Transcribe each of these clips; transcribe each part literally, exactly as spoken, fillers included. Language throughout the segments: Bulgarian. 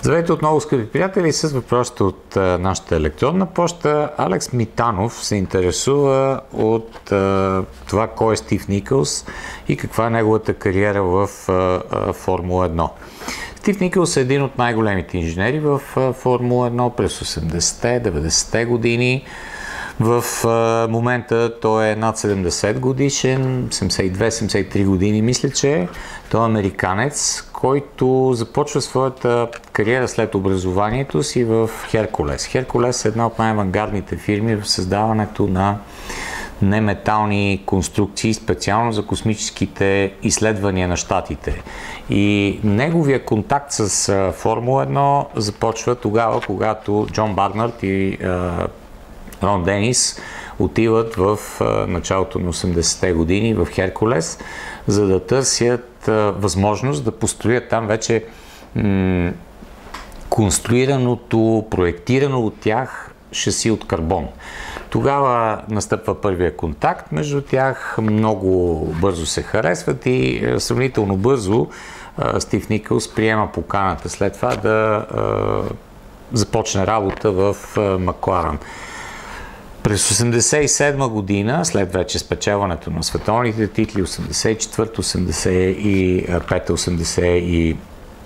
Здравейте отново, скъпи приятели, с въпросите от а, нашата електронна поща. Алекс Митанов се интересува от а, това кой е Стив Никълс и каква е неговата кариера в а, а, Формула едно. Стив Никълс е един от най-големите инженери в а, Формула едно през осемдесетте, деветдесетте години. В а, момента той е над седемдесет годишен, седемдесет и две седемдесет и три години, мисля, че той е американец, който започва своята кариера след образованието си в Херкулес. Херкулес е една от най-авангардните фирми в създаването на неметални конструкции, специално за космическите изследвания на щатите. И неговия контакт с Формула едно започва тогава, когато Джон Барнард и Рон Денис отиват в началото на осемдесетте години в Херкулес, за да търсят възможност да построят там вече м- конструираното, проектирано от тях шаси от карбон. Тогава настъпва първия контакт между тях, много бързо се харесват и сравнително бързо Стив Никълс приема поканата след това да започне работа в Макларен. През осемдесет и седма година, след вече спечелването на световните титли, осемдесет и четвърта, осемдесет и пета, осемдесет и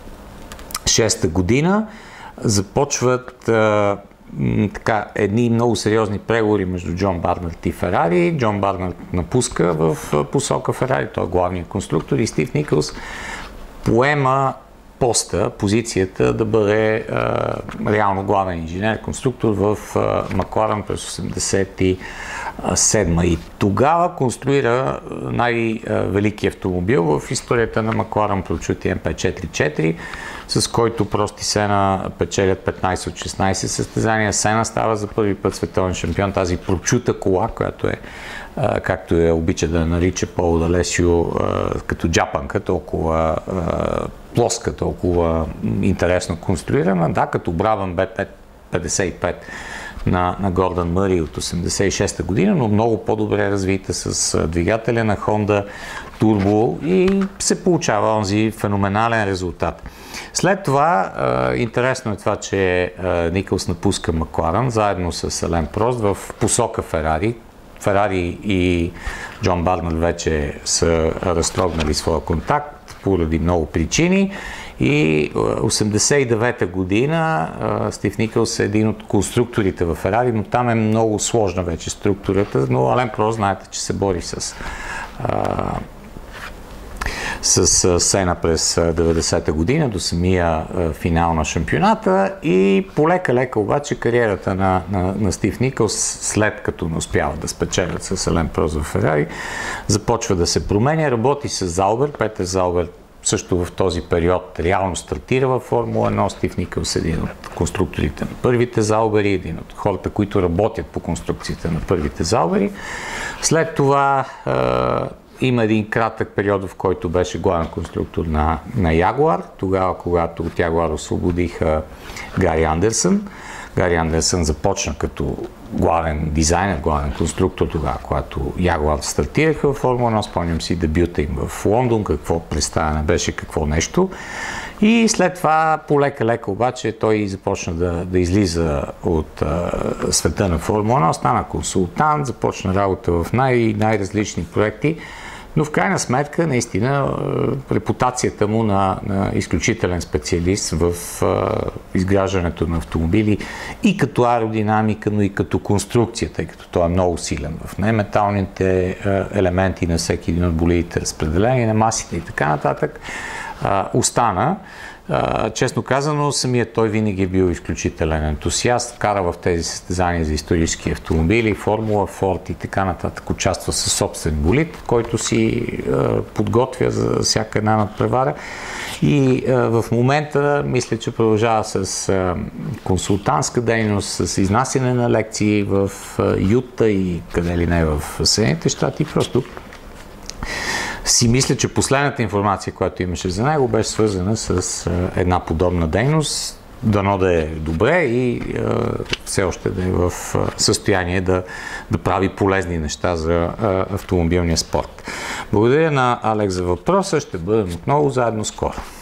шеста година, започват а, така, едни много сериозни преговори между Джон Барнард и Ферари. Джон Барнард напуска в посока Ферари, той е главният конструктор, и Стив Никълс поема поста, позицията да бъде а, реално главен инженер, конструктор в Макларен през осемдесет и седма. И тогава конструира най-великият автомобил в историята на Макларен, прочути М пет четиридесет и четири, с който Прост и Сена печелят петнайсет от шестнайсет състезания. Сена става за първи път световен шампион. Тази прочута кола, която е, както е обича да нарича Пол Далесио, като джапанка, толкова плоска, толкова интересно конструирана. Да, като Брабъм Б петдесет и пет на, на Гордън Мъри от осемдесет и шеста година, но много по-добре развита с двигателя на Honda Turbo и се получава онзи феноменален резултат. След това, е, интересно е това, че е, Никълс напуска Макларен заедно с Ален Прост в посока Ферари. Ферари и Джон Барнард вече са разтрогнали своя контакт поради много причини. И осемдесет и девета година Стив Никълс е един от конструкторите в Ферари, но там е много сложна вече структурата, но Ален Прост, знаете, че се бори с, а, с Сена през деветдесета година до самия а, финал на шампионата и полека-лека обаче кариерата на, на, на Стив Никълс, след като не успява да спечелят с Ален Прост в Ферари, започва да се променя, работи с Заубер, Петър Заубер също в този период реално стартира във Формула едно. Стив Никълс е един от конструкторите на първите Заубери, един от хората, които работят по конструкциите на първите Заубери. След това е, има един кратък период, в който беше главен конструктор на, на Ягуар, тогава, когато от Ягуар освободиха Гари Андерсън. Гари Андерсън започна като главен дизайнер, главен конструктор тогава, когато Ягуар стартираха в Формула едно. Спомням си дебюта им в Лондон, какво представяне беше, какво нещо. И след това, полека-лека обаче, той започна да, да излиза от а, света на Формула едно, стана консултант, започна работа в най- най-различни проекти. Но в крайна сметка, наистина, репутацията му на, на изключителен специалист в а, изграждането на автомобили и като аеродинамика, но и като конструкция, тъй като той е много силен в неметалните а, елементи на всеки един от болидите, разпределение на масите и така нататък, а, остана. Uh, честно казано, самият той винаги е бил изключителен ентусиаст, кара в тези състезания за исторически автомобили, Формула, Форд и така нататък, участва със собствен болид, който си uh, подготвя за всяка една надпревара. И uh, в момента мисля, че продължава с uh, консултантска дейност, с изнасяне на лекции в uh, Юта и къде ли не в Съединените щати. Просто си мисля, че последната информация, която имаше за него, беше свързана с а, една подобна дейност. Дано да е добре и а, все още да е в а, състояние да, да прави полезни неща за а, автомобилния спорт. Благодаря на Алекс за въпроса. Ще бъдем отново заедно скоро.